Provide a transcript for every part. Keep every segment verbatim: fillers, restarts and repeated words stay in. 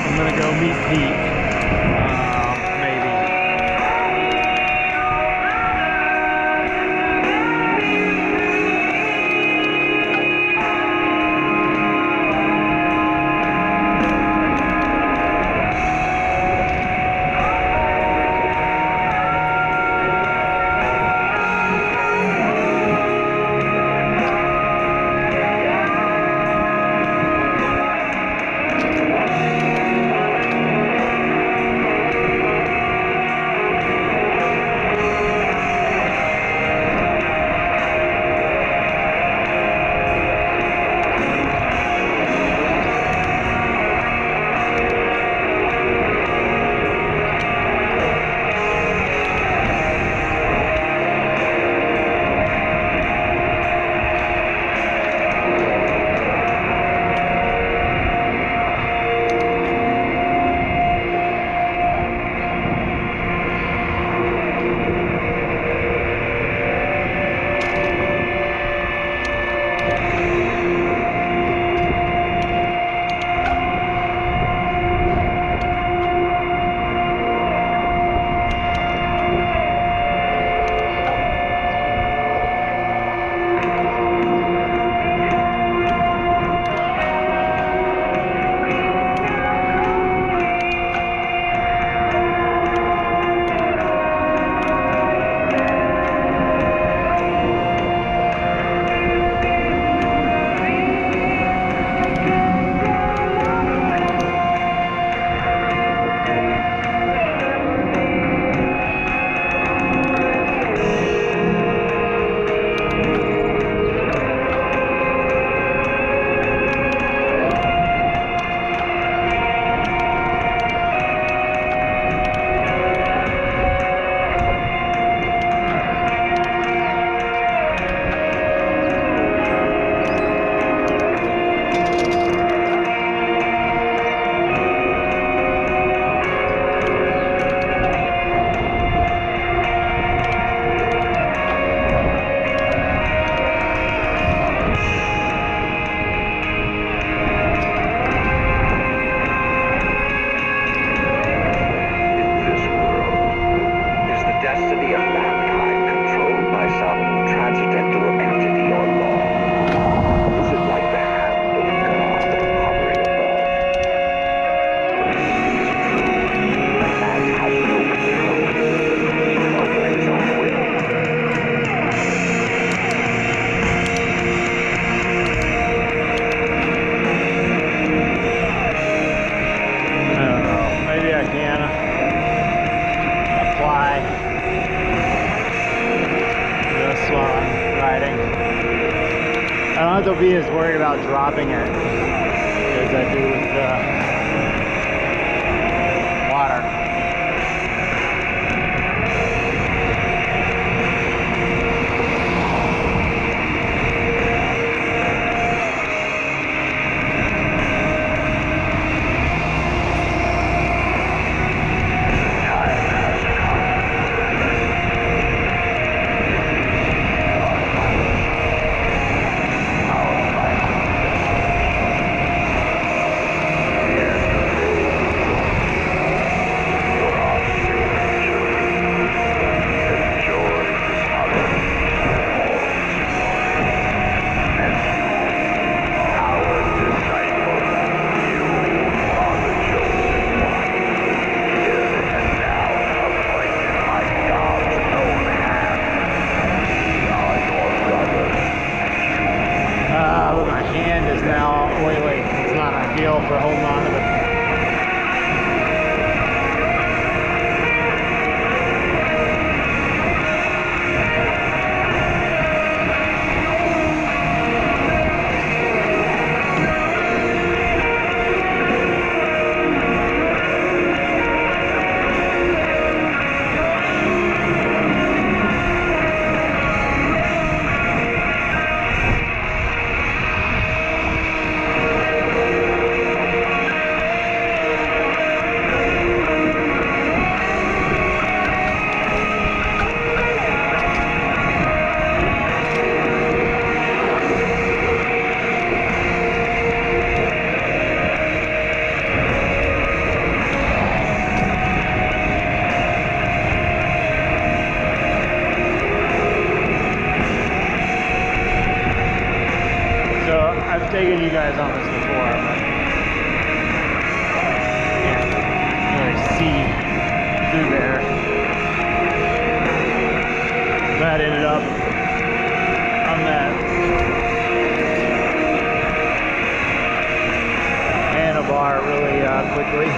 I'm gonna go meet Pete. Uh, maybe. I don't have to be as worried about dropping it as I do with the water. For holding on to the taken you guys on this before, but can't really see through there. That ended up on that handlebar really uh, quickly.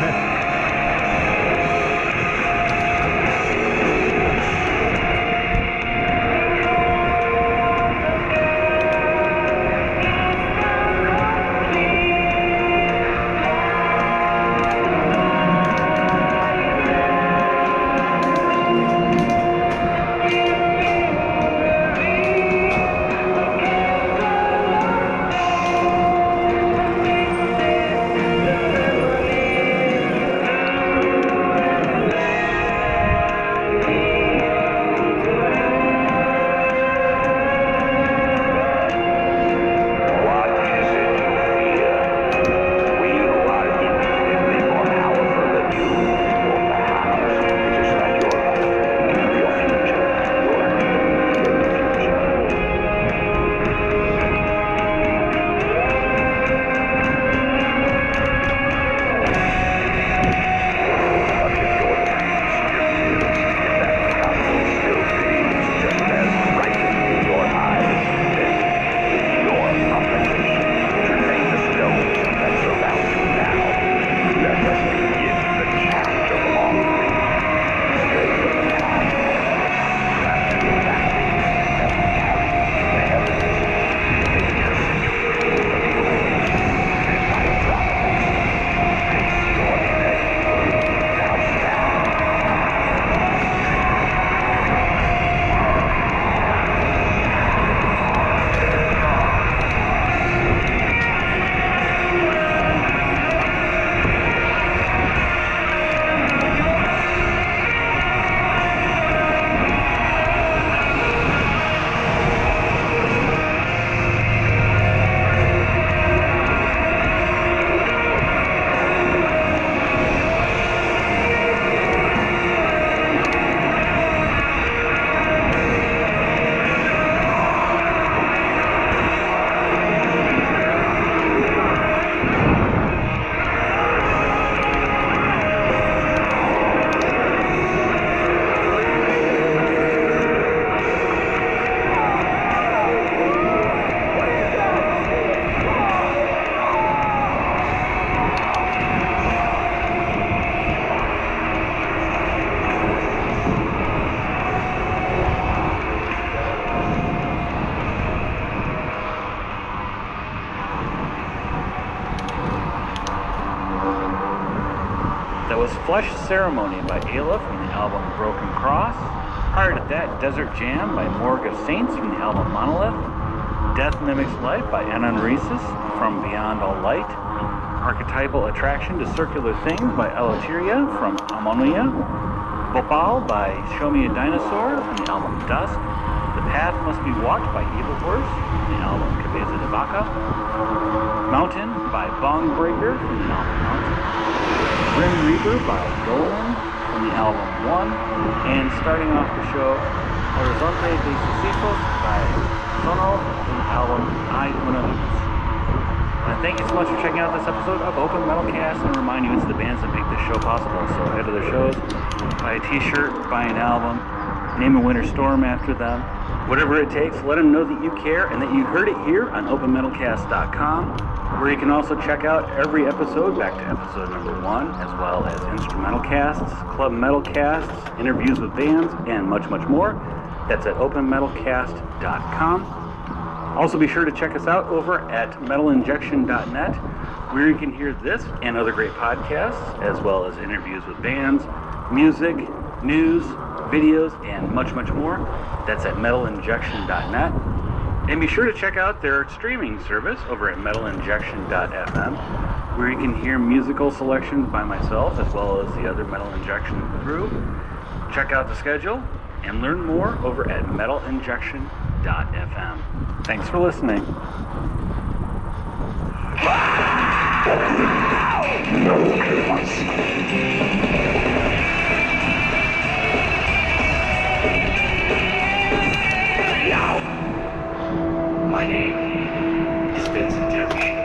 Flesh Ceremony by Ayla from the album Broken Cross. Prior to that, Desert Jam by Morgue of Saints from the album Monolith. Death Mimics Life by Anon Reesus from Beyond All Light. Archetypal Attraction to Circular Things by Elateria from Ammonia. Bhopal by Show Me a Dinosaur from the album Dusk. The Path Must Be Walked by Evil Horse from the album Cabeza de Vaca. Mountain by Bong Breaker from the album Mountain. Grim Reaper by Dolan from the album One, and starting off the show, Horizonte de Sisyphos by Sono from the album I Una Luz. Uh, thank you so much for checking out this episode of Open Metal Cast, and remind you it's the bands that make this show possible. So head to their shows, buy a t-shirt, buy an album, name a winter storm after them. Whatever it takes, let them know that you care and that you heard it here on open metal cast dot com, where you can also check out every episode back to episode number one, as well as instrumental casts, club metal casts, interviews with bands, and much, much more. That's at open metal cast dot com. Also be sure to check us out over at metal injection dot net, where you can hear this and other great podcasts, as well as interviews with bands, music, news, videos, and much, much more. That's at metal injection dot net. And be sure to check out their streaming service over at metal injection dot f m, where you can hear musical selections by myself as well as the other Metal Injection crew. Check out the schedule and learn more over at metal injection dot f m. Thanks for listening. My name is Vincent Terry.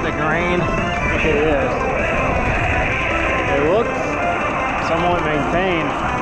the grain. It is. It looks somewhat maintained.